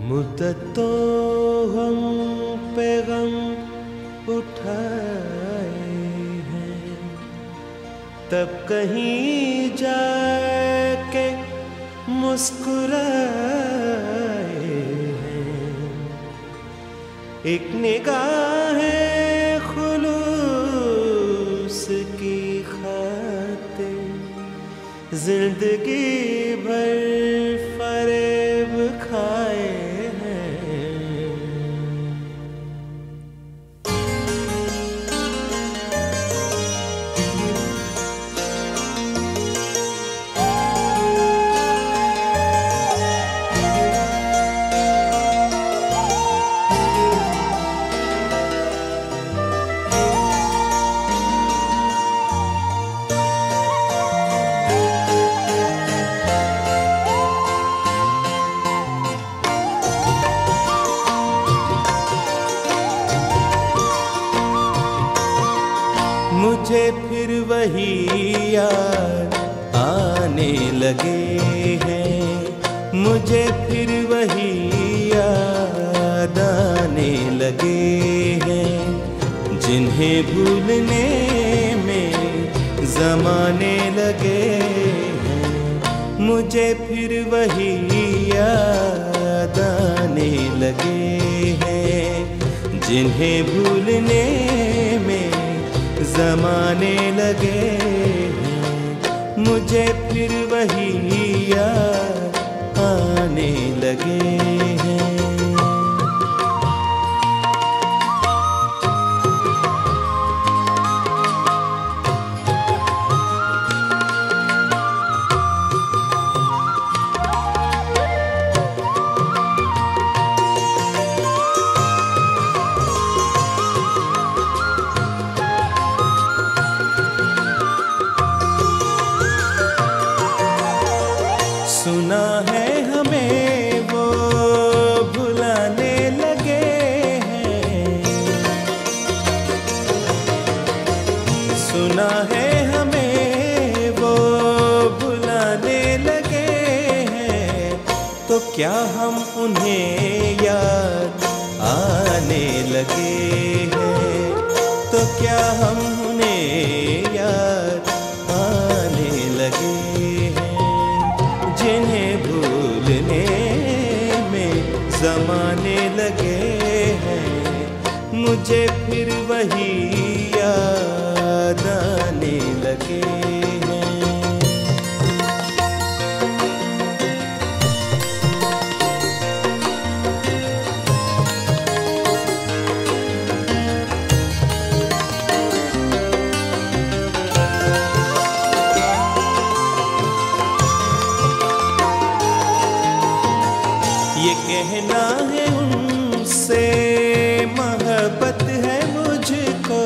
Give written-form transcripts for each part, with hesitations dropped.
मुद्दत तो हम पे गम उठाए हैं, तब कहीं जाके मुस्कुराए हैं। एक निगाह खुलूस की खातिर जिंदगी भर फरेब खाए हैं। मुझे फिर वही याद आने लगे हैं, मुझे फिर वही याद आने लगे हैं, जिन्हें भूलने में ज़माने लगे हैं। मुझे फिर वही याद आने लगे हैं, जिन्हें भूलने में ज़माने लगे हैं। मुझे फिर वही याद आने लगे हैं। सुना है हमें वो भुलाने लगे हैं, सुना है हमें वो भुलाने लगे हैं। तो क्या हम उन्हें याद आने लगे हैं, तो क्या हम उन्हें याद आने लगे हैं, जिन्हें भूलने में ज़माने लगे हैं। मुझे फिर वही याद आने लगे हैं। ये कहना है उनसे मोहब्बत है मुझको,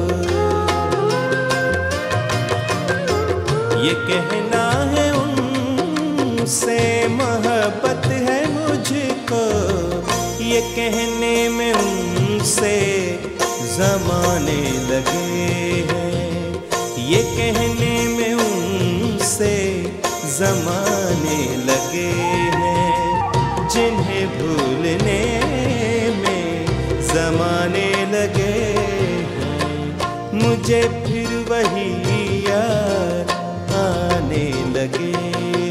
ये कहना है उनसे मोहब्बत है मुझको, ये कहने में उनसे ज़माने लगे हैं, ये कहने में उनसे ज़माने लगे हैं, जिन्हें भूलने में ज़माने लगे हैं। मुझे फिर वही याद आने लगे हैं।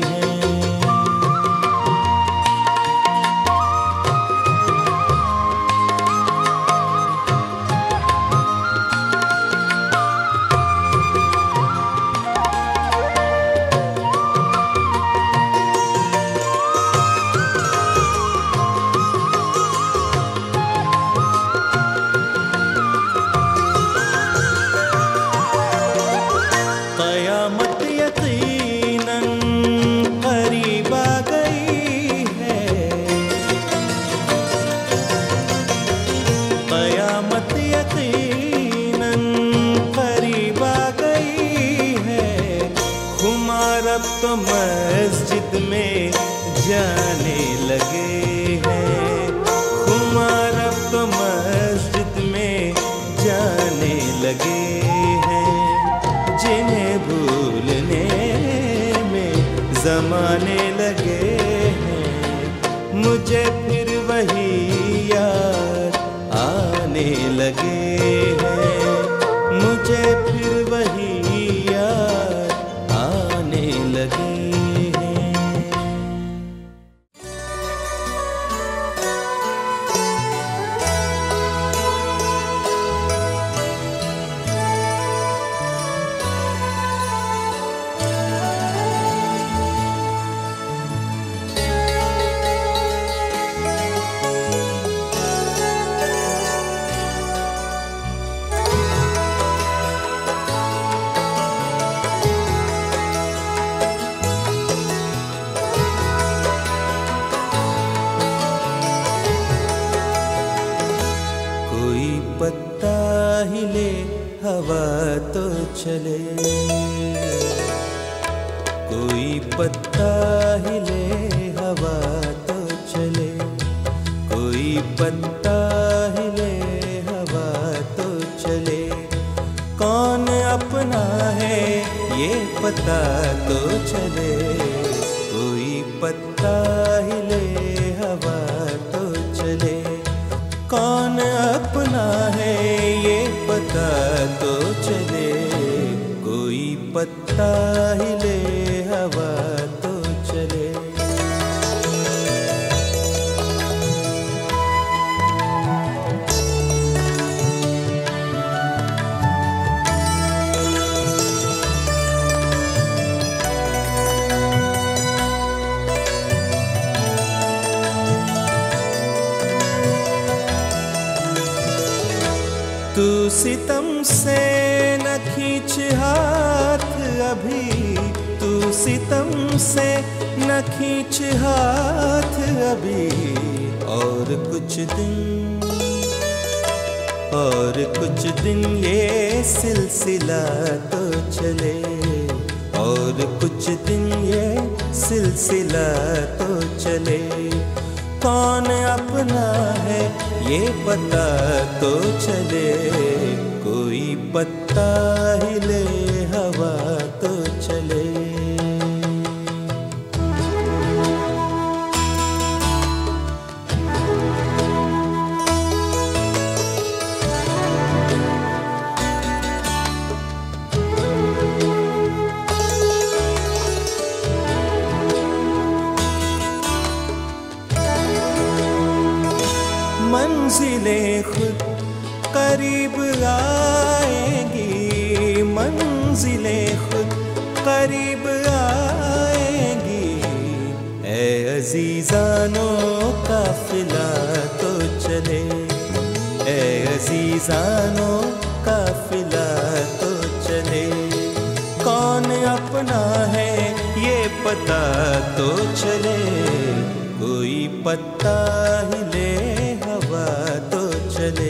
क़यामत यकीनन करीब आ गई है, क़यामत यकीनन करीब आ गई है। खुमार अब तो मस्जिद में जाने लगे हैं, खुमार अब तो मस्जिद में जाने लगे हैं, जिन्हें भूलने में ज़माने लगे हैं। मुझे फिर वही याद आने लगे हैं, मुझे फिर वही याद आने लगे हैं। पत्ता हिले हवा तो चले, कोई पत्ता हिले हवा तो चले, कोई पत्ता हिले हवा तो चले। कौन अपना है ये पता तो चले, कोई पत्ता हिले हवा तो चले। कौन अपना है ये पता तो चले, कोई पत्ता हिले हवा तो चले। तू सितम से न खींच हाथ अभी, तू सितम से न खींच हाथ अभी। और कुछ दिन ये सिलसिला तो चले, और कुछ दिन ये सिलसिला तो चले। कौन अपना है ये पता तो चले, कोई पत्ता हिले हवा तो चले। मंजिलें खुद करीब आएंगी, मंजिलें खुद करीब आएंगी। ऐ अजीजानो काफिला तो चले, ऐ अजीजानो काफिला तो चले। कौन अपना है ये पता तो चले, कोई पत्ता हिले हवा तो चले।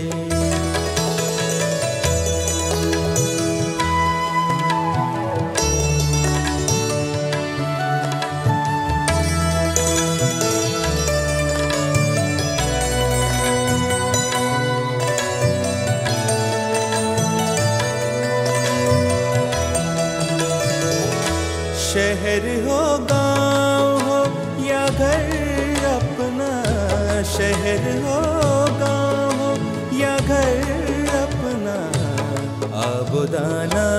शहर हो गाँव हो या घर अपना, शहर हो गाँव हो या घर अपना। आबोदाना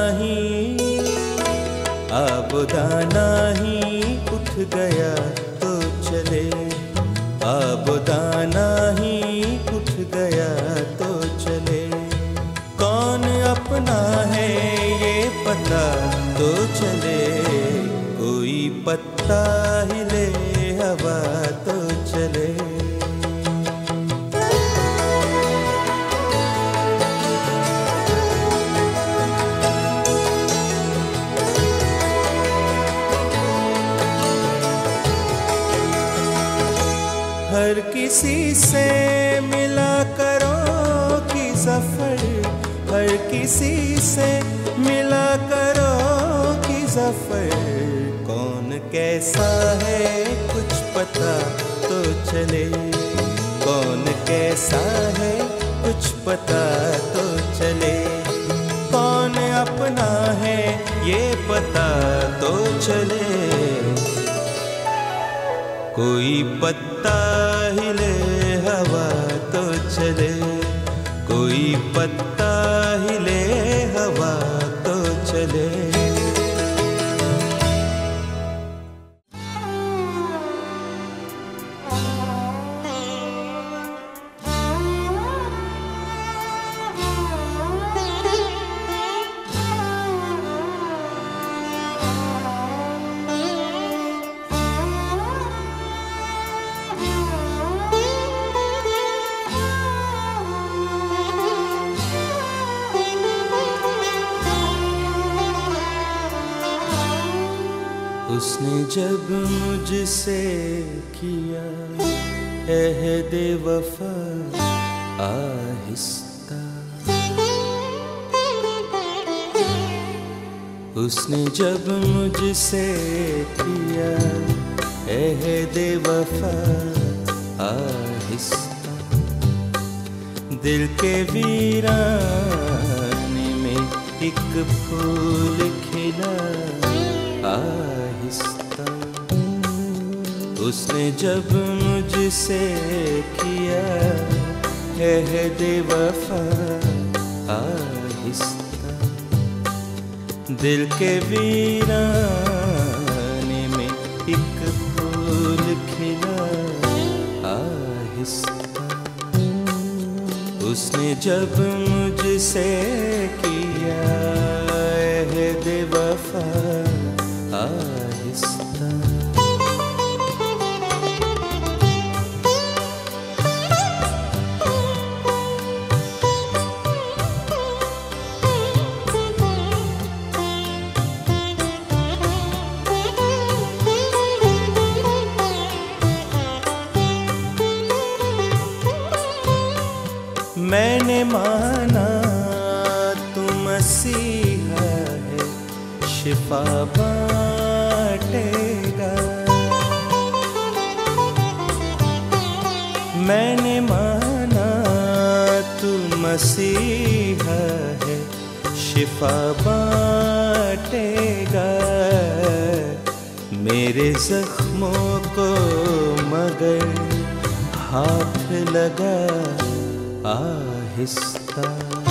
ही उठ गया तो चले, आबोदाना ही उठ गया तो चले। कौन अपना है ये पता तो चले, कोई पत्ता हिले हवा तो चले। हर किसी से मिला करो कि सफर, हर किसी से मिला करो कि सफर। कौन कैसा है कुछ पता तो चले, कौन कैसा है कुछ पता तो चले। कौन अपना है ये पता तो चले, कोई पत्ता हिले हवा तो चले, कोई पत्ता हिले हवा तो चले। उसने जब मुझसे किया अहद वफा आहिस्ता, उसने जब मुझसे किया अहद वफा आहिस्ता, दिल के वीराने में एक फूल खिला आहिस्ता। उसने जब मुझसे किया अहद वफा आहिस्ता, दिल के वीराने में एक फूल खिला आहिस्ता। उसने जब मुझसे किया अहद वफा आहिस्ता। मैंने माना तू मसीहा है, शिफा बांटेगा। मैंने माना तू मसीहा है, शिफा बांटेगा। मेरे जख्मों को मगर हाथ लगा आहिस्ता,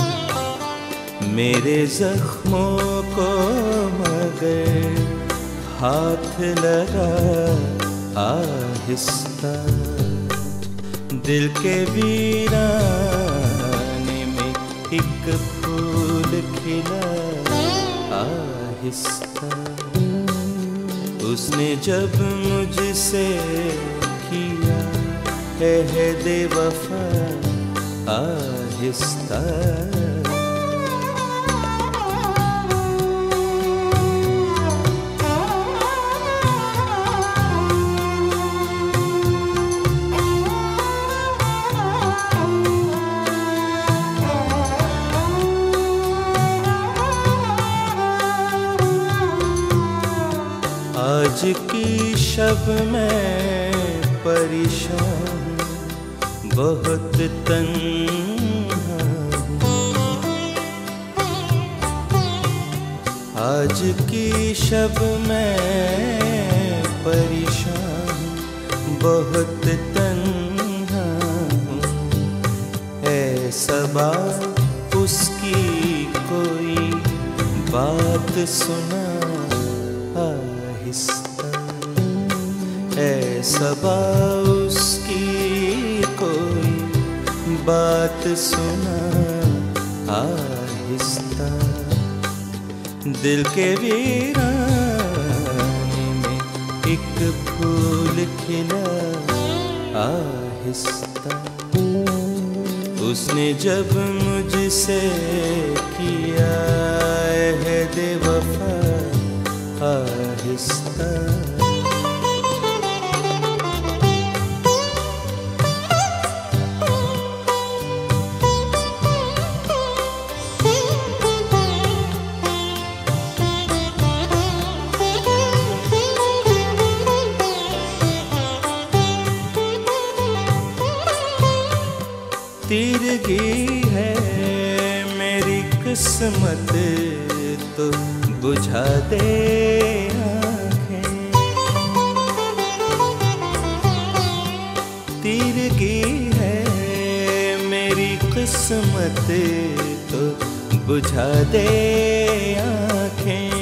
मेरे जख्मों को मगर हाथ लगा आहिस्ता। दिल के वीराने में एक फूल खिला आहिस्ता। उसने जब मुझसे किया अहद वफा आहिस्ता। आज की शब में परेशान बहुत तन्हा हूँ। आज की शब में परेशान बहुत तन्हा हूँ। ऐ सबा उसकी कोई बात सुना आहिस्ता। ऐ सबा उसकी कोई बात सुना आहिस्ता। दिल के वीराने में एक फूल खिला आहिस्ता। उसने जब मुझसे किया अहद वफा आहिस्ता। तीरगी है मेरी किस्मत तो बुझा दे आँखें। तो बुझा दे आँखें,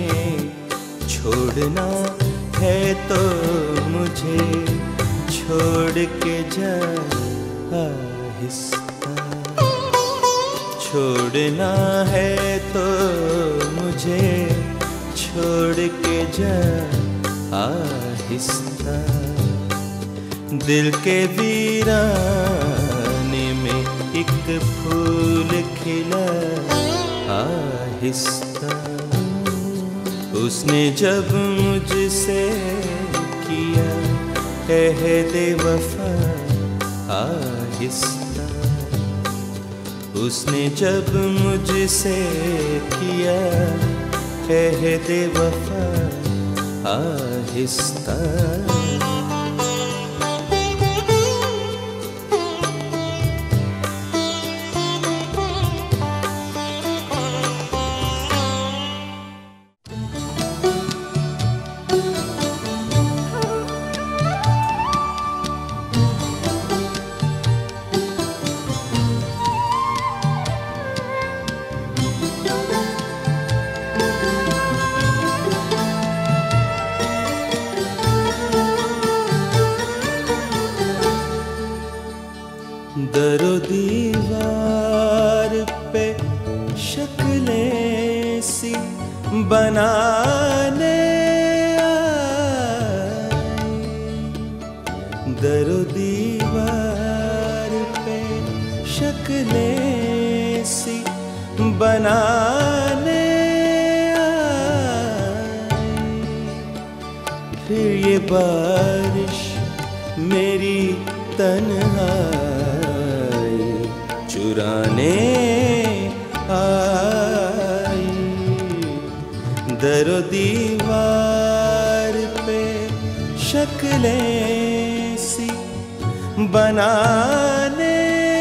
छोड़ना है तो मुझे छोड़ के जा आहिस्ता, छोड़ना है तो मुझे छोड़ के जा आहिस्ता, दिल के वीराने में एक फूल खिला आहिस्ता, उसने जब मुझसे किया अहद वफा आहिस्ता, उसने जब मुझसे किया अहद वफा आहिस्ता। दरो दीवार पे शक्लें सी बनाने आई, दरो दीवार पे शक्लें सी बनाने आई, फिर ये बारिश मेरी तन्हाई चुराने आई, दरो दीवार पे शक्लें सी बनाने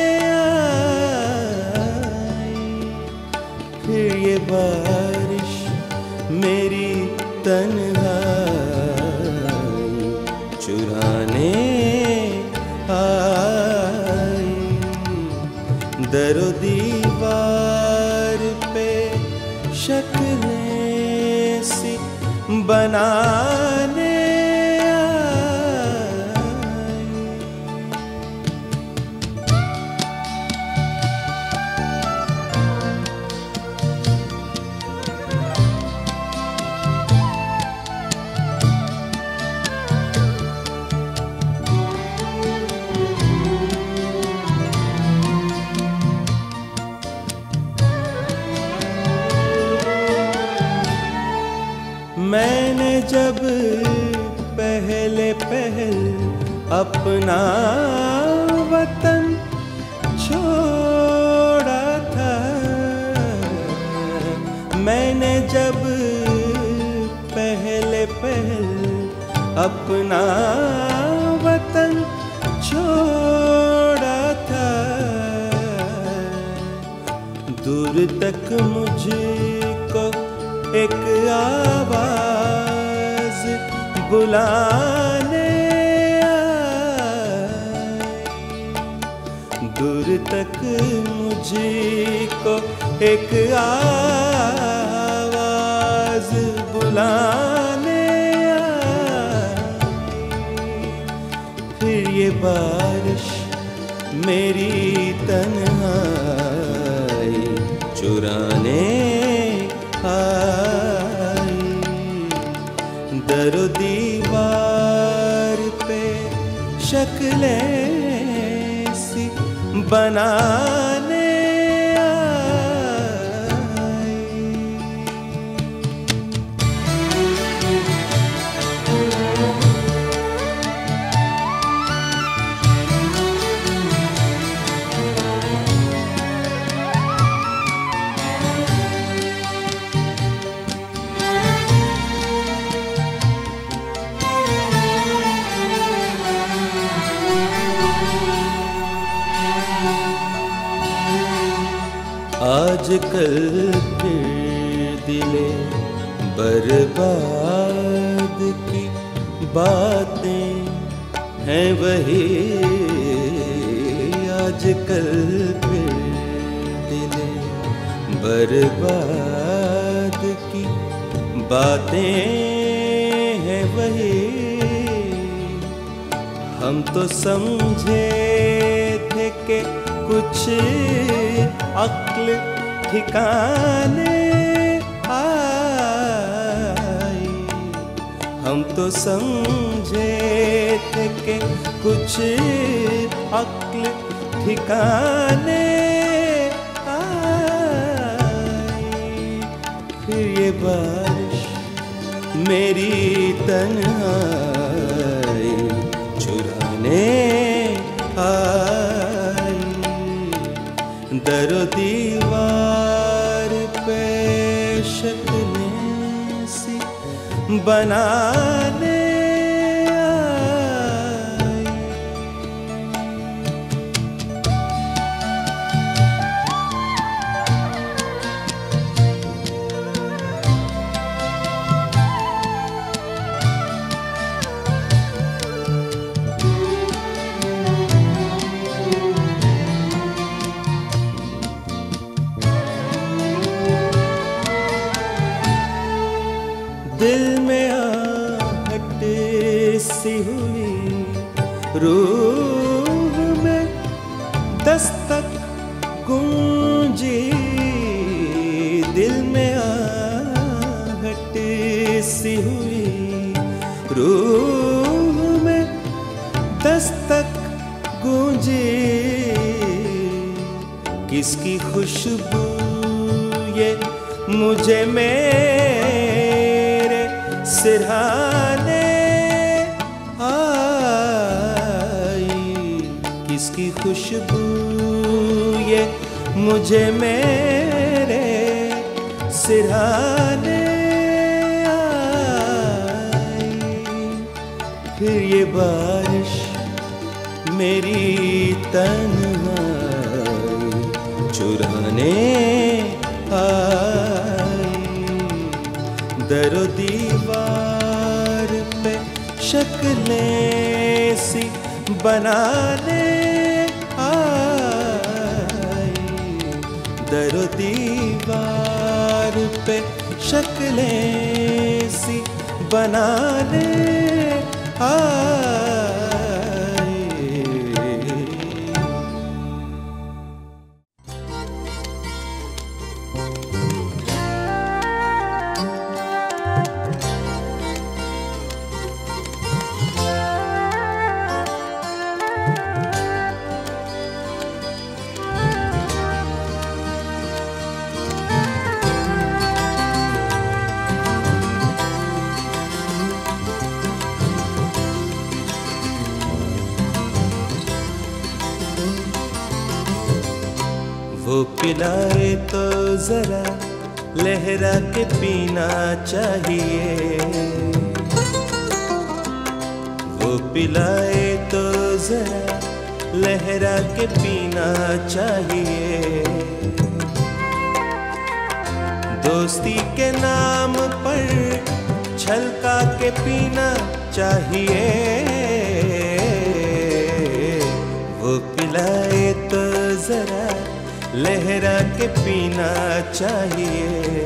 आई, फिर ये बारिश मेरी तन्हाई चुराने आई, दरो दीवार पे शक्लें सी बनाने मैंने जब पहल अपना वतन छोड़ा था, मैंने जब पहल अपना वतन छोड़ा था, दूर तक मुझको एक आवाज बुलाने आई, दूर तक मुझको एक आवाज बुलाने आई, फिर ये बारिश मेरी तन्हाई चुराने आई, दरो दीवार पे शक्लें सी बनाने आजकल फिर दिले बर्बाद की बातें हैं वही, आजकल फिर बर्बाद की बातें हैं वही। हम तो समझे थे कि कुछ अक्ल ठिकाने आई। हम तो समझे थे कि कुछ अक्ल ठिकाने फिर ये बारिश मेरी तन्हाई चुराने आई। दरो दीवार पे शक्लें सी बनाने दिल में आहट सी हुई, रूह में दस्तक गूंजी। दिल में आहट सी हुई, रूह में दस्तक गूंजी। किसकी खुशबू ये मुझे मेरे सिरहाने आई। किसकी खुशबू ये मुझे मेरे सिरहाने आई। फिर ये बारिश मेरी तन्हाई चुराने आई। दरो दीवार पे शक्लें सी बनाने आई। दरो दीवार पे शक्लें सी बनाने आई। वो पिलाए तो जरा लहरा के पीना चाहिए। वो पिलाए तो जरा लहरा के पीना चाहिए। दोस्ती के नाम पर छलका के पीना चाहिए। वो पिलाए तो जरा लहरा के पीना चाहिए।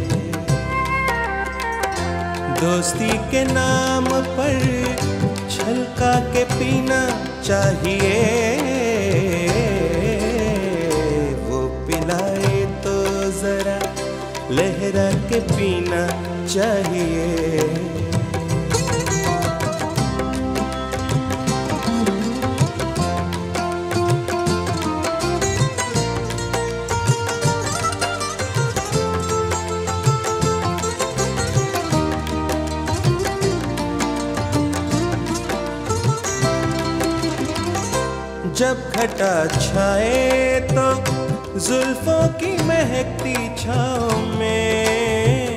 दोस्ती के नाम पर छलका के पीना चाहिए। वो पिलाए तो जरा लहरा के पीना चाहिए। जब घटा छाए तो जुल्फों की महकती छाँव में।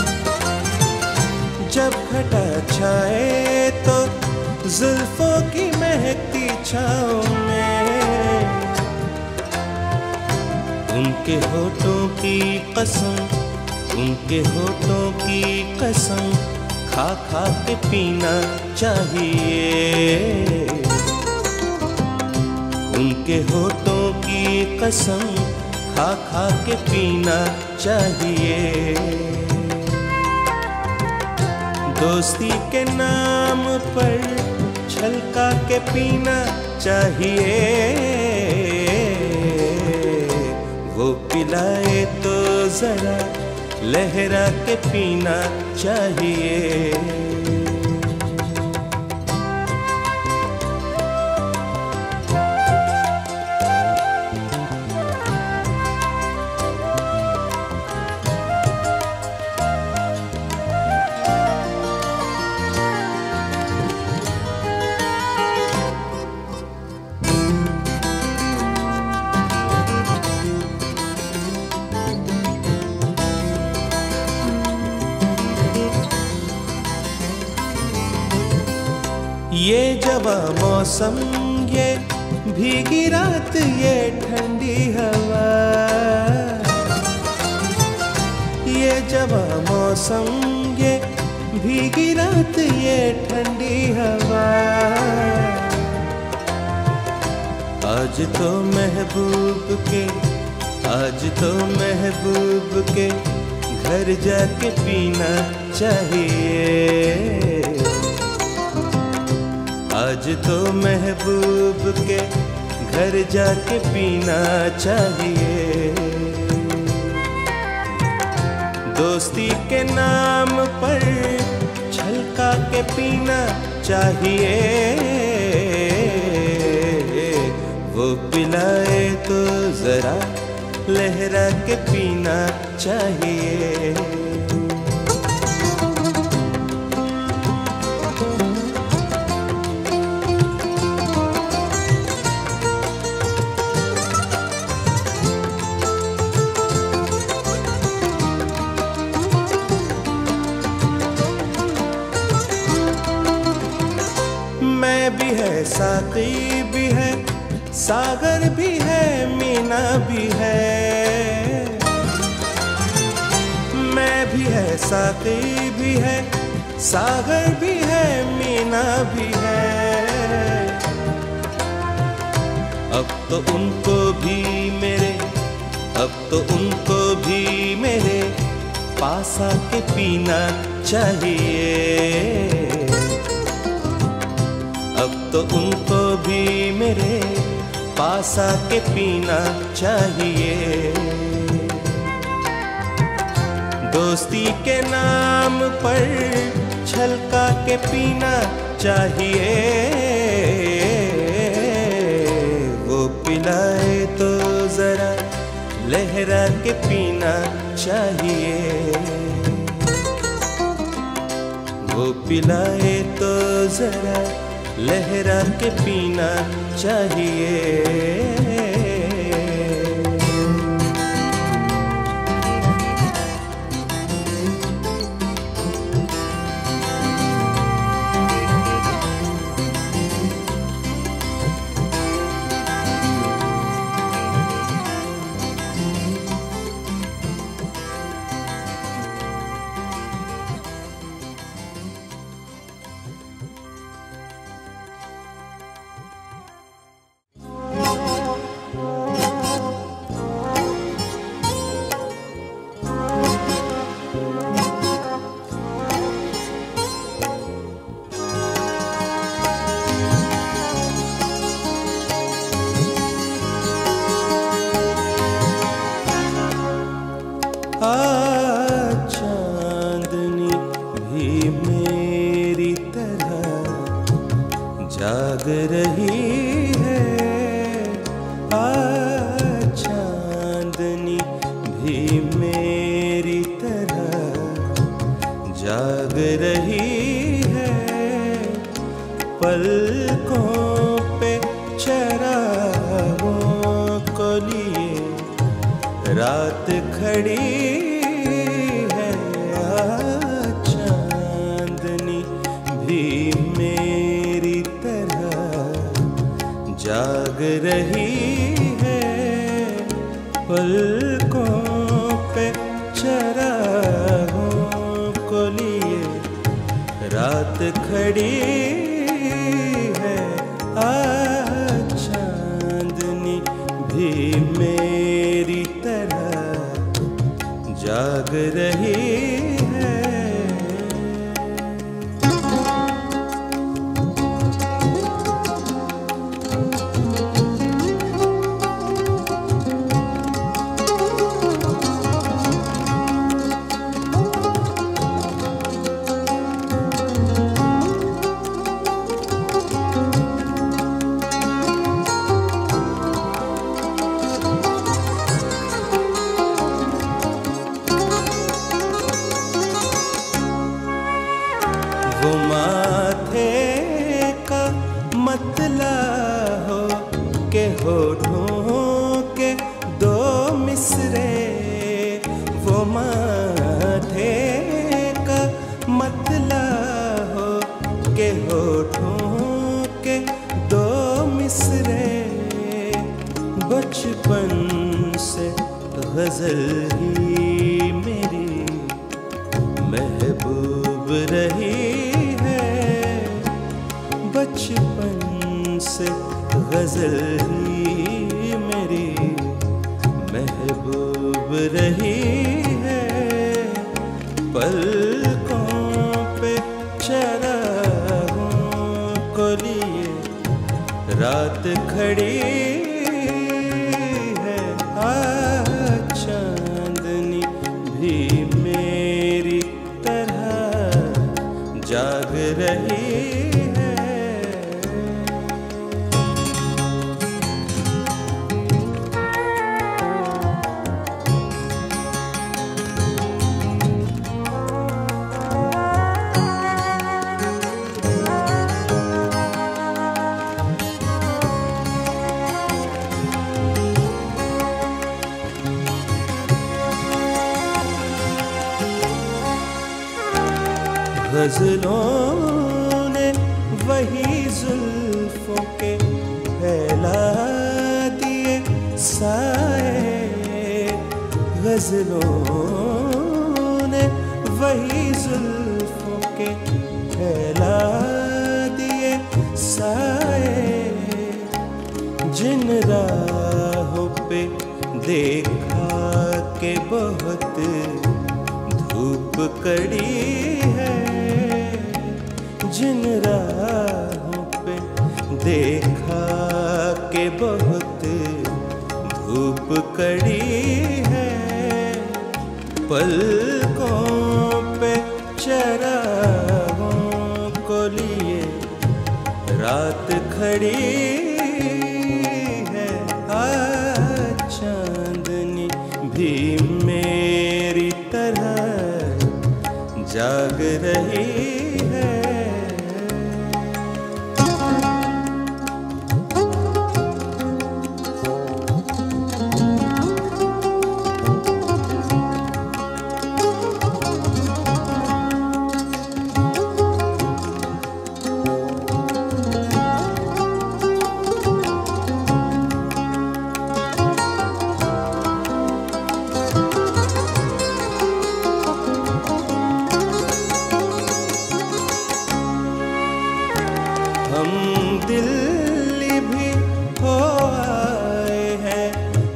जब घटा छाए तो जुल्फों की महकती छाँव में। उनके होठों की कसम, उनके होठों की कसम खा खा के पीना चाहिए। उनके होठों की कसम खा खा के पीना चाहिए। दोस्ती के नाम पर छलका के पीना चाहिए। वो पिलाए तो जरा लहरा के पीना चाहिए। ये जवा मौसम, ये भीगी रात, ये ठंडी हवा। ये जवा मौसम, ये भीगी रात, ये ठंडी हवा। आज तो महबूब के, आज तो महबूब के घर जाके पीना चाहिए। आज तो महबूब के घर जाके पीना चाहिए। दोस्ती के नाम पर छलका के पीना चाहिए। वो पिलाए तो जरा लहरा के पीना चाहिए। मैं भी है, साकी भी है, सागर भी है, मीना भी है। मैं भी है, साकी भी है, सागर भी है, मीना भी है। अब तो उनको भी मेरे, अब तो उनको भी मेरे पास आके पीना चाहिए। अब तो उनको भी मेरे पास आके पीना चाहिए। दोस्ती के नाम पर छलका के पीना चाहिए। वो पिलाए तो जरा लहरा के पीना चाहिए। वो पिलाए तो जरा लहरा के पीना चाहिए। चांदनी भी मेरी तरह जाग रही है। चांदनी भी मेरी तरह जाग रही है। पलकों पे चरागों को लिए रात खड़ी है। चांदनी भी मेरी तरह जाग रही है। पलकों पे चरागों को लिए रात खड़ी है। चांदनी भी मेरी तरह रही है। वो माथे का मतला हो के होठों के दो मिसरे, वो माथे का मतला हो के होठों के दो मिसरे, बचपन से गजल ही मेरी महबूब रही है। बचपन से गजल ही मेरी महबूब रही है। पलकों पे चरागों को लिए रात खड़ी है। चांदनी भी मेरी तरह जाग रही है। गजलों ने वही जुल्फों के फैला दिए साए। गजलों ने वही जुल्फों के फैला दिए साए। जिन राहों पे देखा के बहुत धूप कड़ी है, जिन राहों पे देखा के बहुत धूप कड़ी है, पलकों पे चरागों को लिए रात खड़ी है। चांदनी भी मेरी तरह जाग रही है। हम दिल्ली भी हो आए हैं,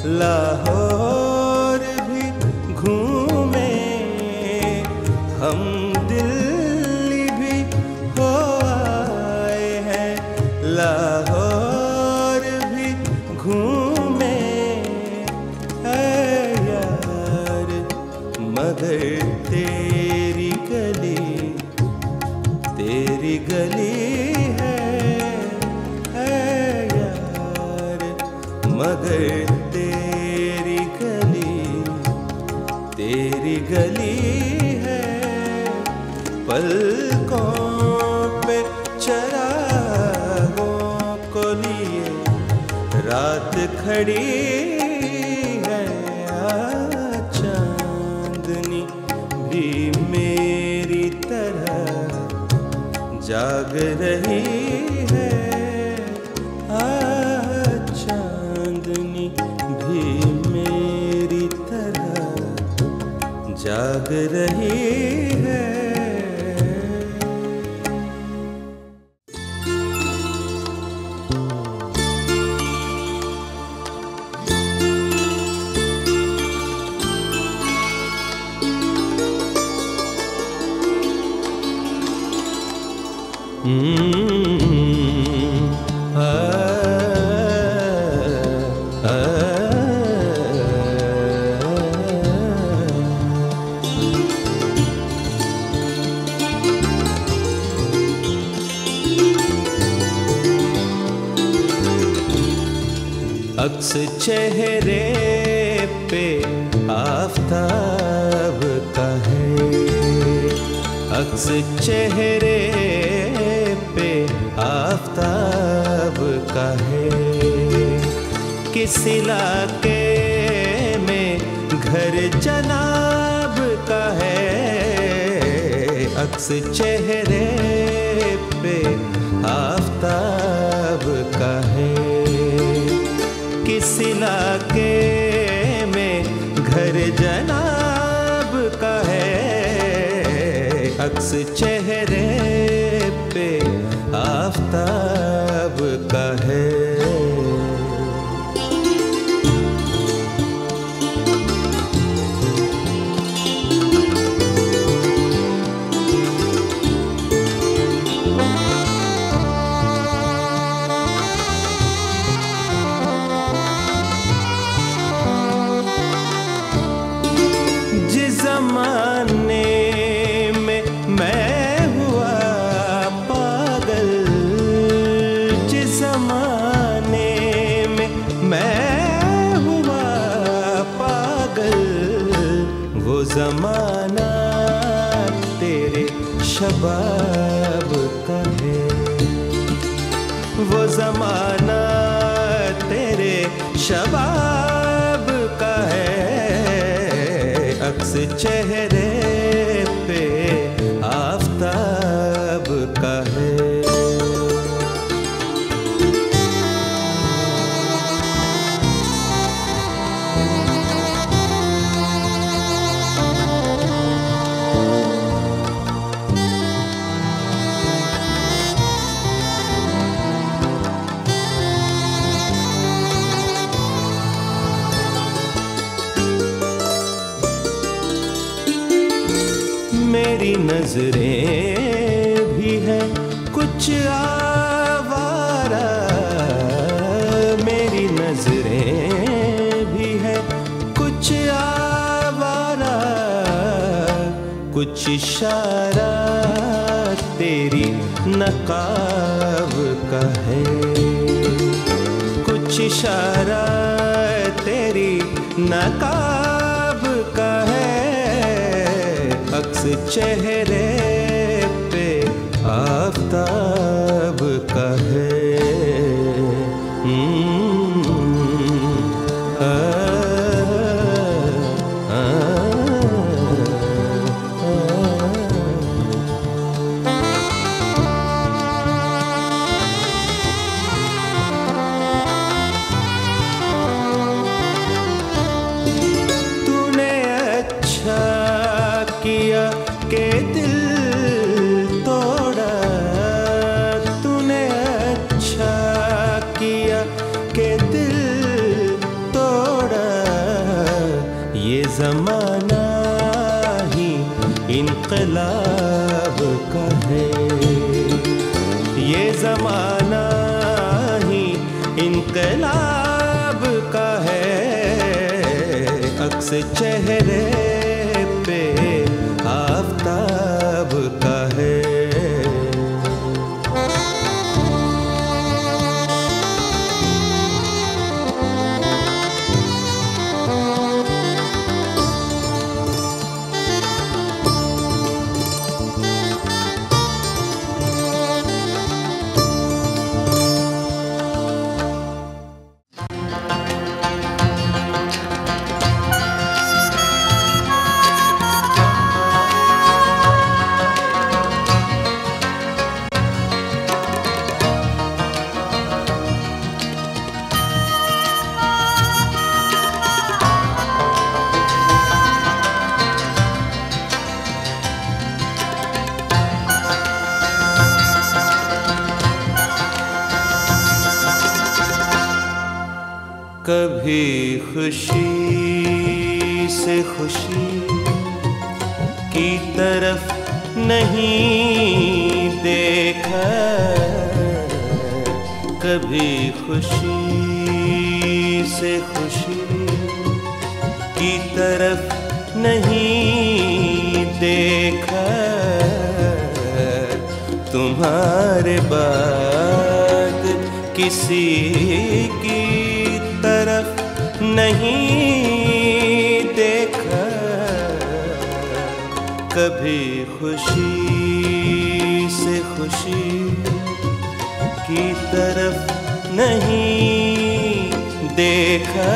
लाहौर भी घूमे। हम दिल्ली भी हो आए हैं, लाहौर भी घूमे। है यार मगर तेरी गली मगर तेरी गली है। पलकों पे चरागों को लिए रात खड़ी है। चांदनी भी मेरी तरह जाग रही है। चांदनी भी मेरी तरह जाग रही है। अक्स चेहरे पे आफ़ताब का है, अक्स चेहरे पे आफ़ताब का है। किस इलाके में घर जनाब का है, अक्स चेहरे पे आफ़ताब का है। किस इलाके में घर जनाब का है, अक्स चेहरे पे आफ़ताब का है। ज़माने में मैं हुआ पागल, जिस ज़माने में मैं हुआ पागल, वो ज़माना तेरे शबाब का है, वो ज़माना तेरे शबाब का है। अक्स चेहरे पे आफ़ताब का है। मेरी नजरें भी हैं कुछ आवारा, मेरी नजरें भी हैं कुछ आवारा, कुछ इशारा तेरी नकाब का है, कुछ इशारा तेरी नकाब का है। अक्स चेहरे पे आफ़ताब का है। तूने अच्छा किया के दिल तोड़ा, तूने अच्छा किया के दिल तोड़ा। ये ज़माना ही इनक़लाब का है, ये ज़माना ही इनक़लाब का है। अक्स चेहरे पे आफ़ताब का है। कभी खुशी से खुशी की तरफ नहीं देखा, कभी खुशी से खुशी की तरफ नहीं देखा, तुम्हारे बाद किसी की तरफ नहीं देखा। कभी खुशी से खुशी की तरफ नहीं देखा,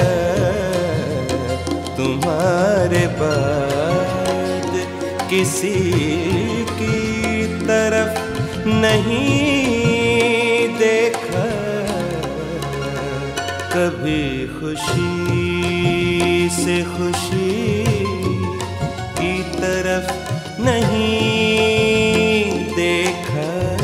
तुम्हारे बाद किसी की तरफ नहीं देखा। कभी खुशी से खुशी की तरफ नहीं देखा।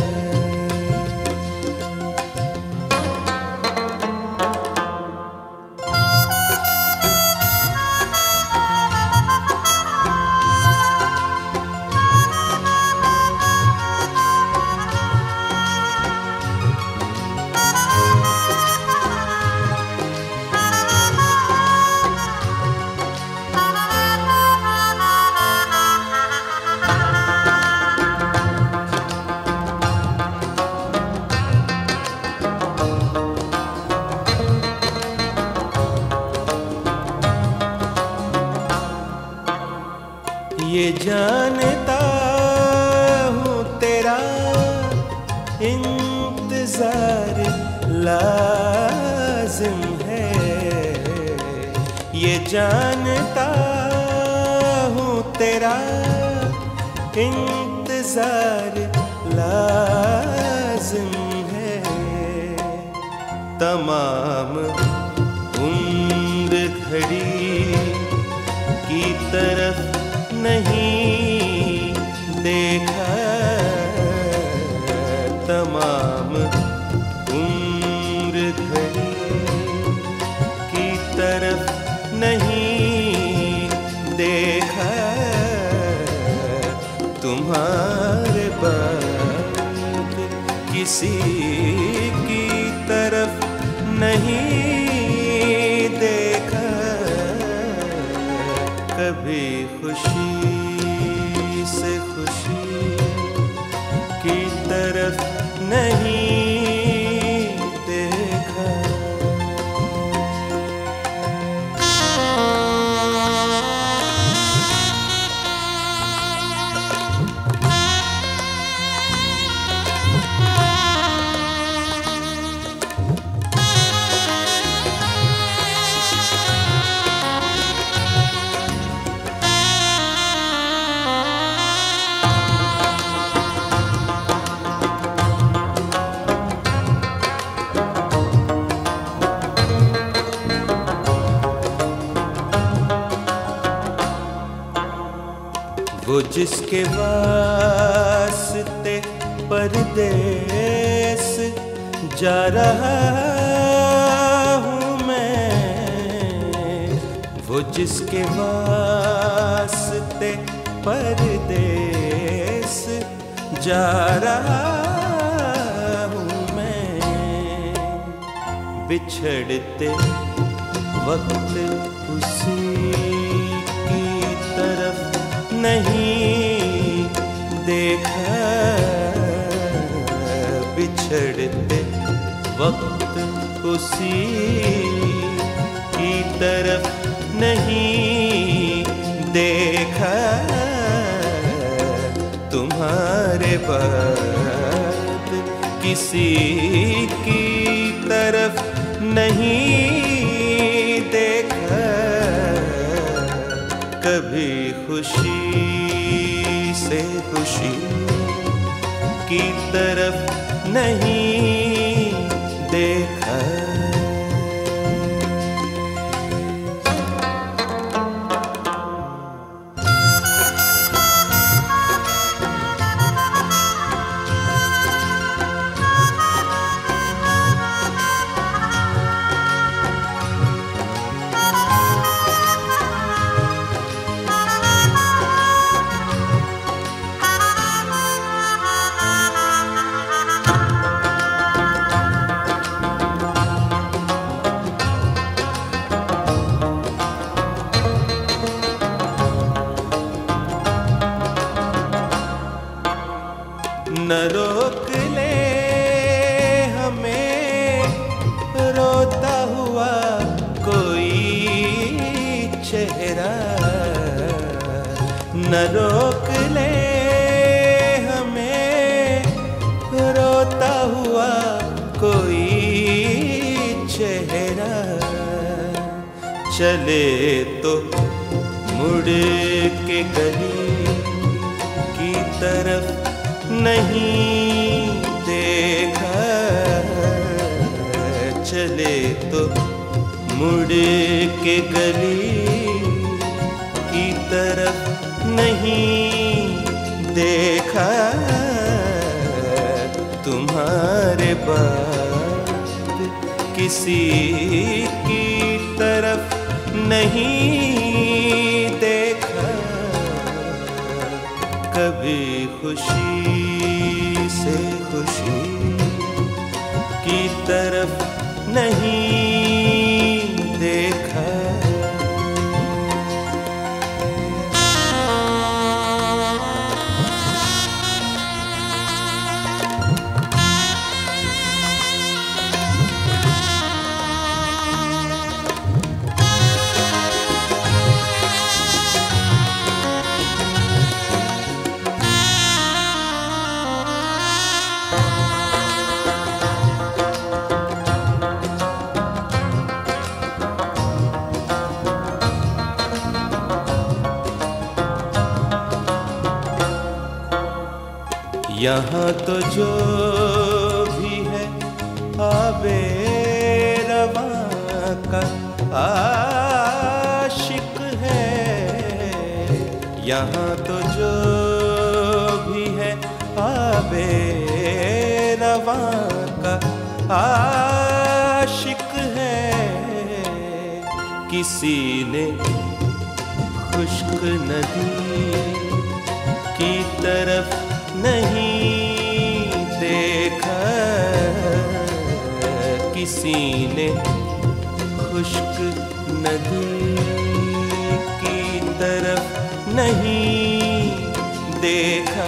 ये जानता हूँ तेरा इंतजार लाजिम है, ये जानता हूँ तेरा इंतजार लाजिम है। तमाम उम्र घड़ी की तरफ नहीं देखा, तमाम उम्र घड़ी की तरफ नहीं देखा। तुम्हारे बाद किसी की तरफ नहीं देखा। कभी खुशी से खुशी की तरफ नहीं देखा। वो जिसके वास्ते परदेस जा रहा हूँ मैं, वो जिसके वास्ते परदेस जा रहा हूँ मैं। बिछड़ते वक्त उसी की तरफ नहीं देखा, बिछड़ते वक्त उसी की तरफ नहीं देखा। तुम्हारे बाद किसी की तरफ नहीं देखा। कभी खुशी से खुशी की तरफ नहीं देखा। रोक ले हमें रोता हुआ कोई चेहरा, न रोक ले हमें रोता हुआ कोई चेहरा। चले तो मुड़ के गली की तरफ नहीं देखा, चले तो मुड़ के गली की तरफ नहीं देखा। तुम्हारे बाद किसी की तरफ नहीं देखा। कभी खुशी से खुशी की तरफ नहीं देखा। यहाँ तो जो भी है आबे रवां का आशिक है। यहाँ तो जो भी है आबे रवां का आशिक है। किसी ने खुश्क नदी की तरफ नहीं देखा, किसी ने खुश्क नदी की तरफ नहीं देखा।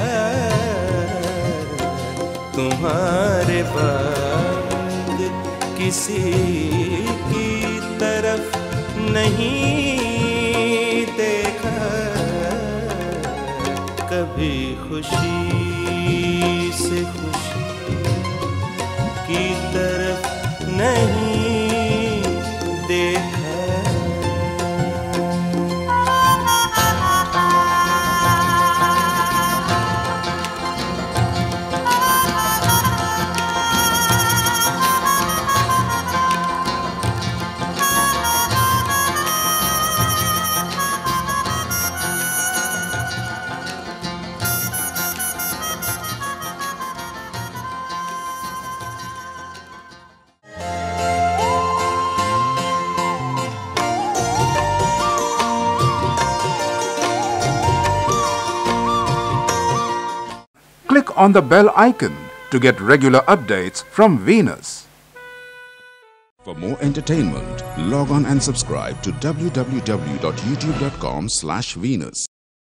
तुम्हारे बाद किसी की तरफ नहीं देखा। कभी खुशी से खुशी की तरफ नहीं देखा। Click on the bell icon to get regular updates from Venus. For more entertainment, log on and subscribe to www.youtube.com/Venus.